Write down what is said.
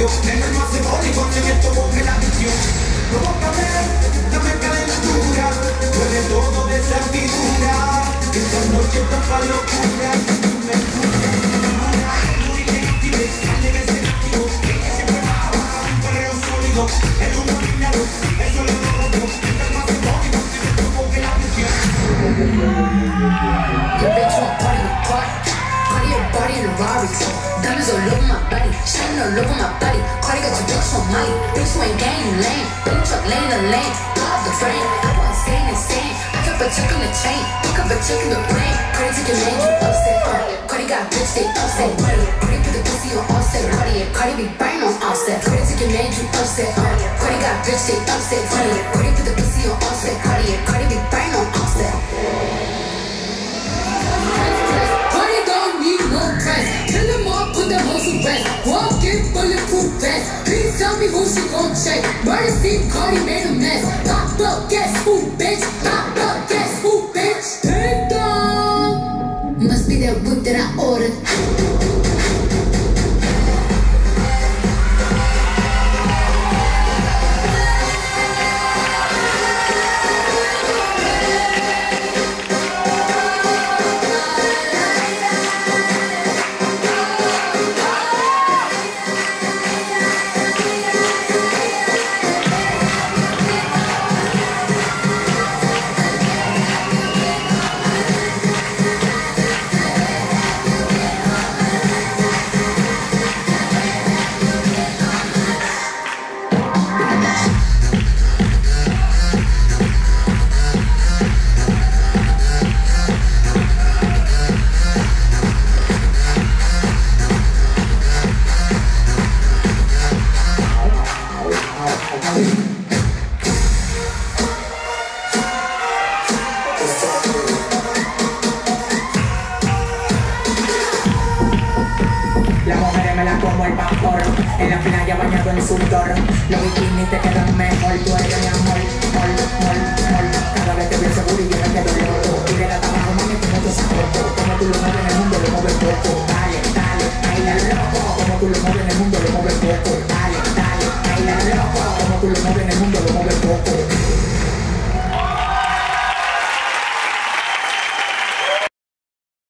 sitio. En el más simbólico, en esto coge la visión. Provócame, dame calentura, mueve todo de esa figura. Esta noche tapa locura, me escucha, muy gentil, debe ser activo. Ella siempre baja, un perreo sólido, el humo alineado, eso le lo rompo. En el más simbólico, en esto coge la visión. Your bitch won't party with Party your body in a Rari. Diamonds all over my body, shining all over my body. Cardi got your bitch on Molly. Bitch, you ain't gang, you lame. Bitch, truck lane to lane. Off the train, I go insane. I kept a check in the chain, pick up a check in the brain. Cardi took your man, you upset. Cardi got bitch, they upset. Cardi put the pussy on offset. Cardi be biting on offset. Cardi took your man, you upset. Cardi got bitch, they upset. Cardi put the pussy on offset. Cardi be biting on offset. Kill them all, put them hoes to rest. Walk in bulletproof vest. Please tell me who she gon' check. Murder scene, Cardi made a mess. Pop up, guess who, bitch? Pop up, guess who, bitch? Take down. Must be that whip that I ordered. Las mujeres me las como el vapor. En la playa bañado en sudor. Los bikinis te quedan mejor. Tú eres mi amor, mol. Cada vez te veo seguro y yo me quedo loco. Y de la tabaco, mami, como tú sabes. Como tú lo mueves en el mundo, lo mueves poco. Dale, baila loco. Como tú lo mueves.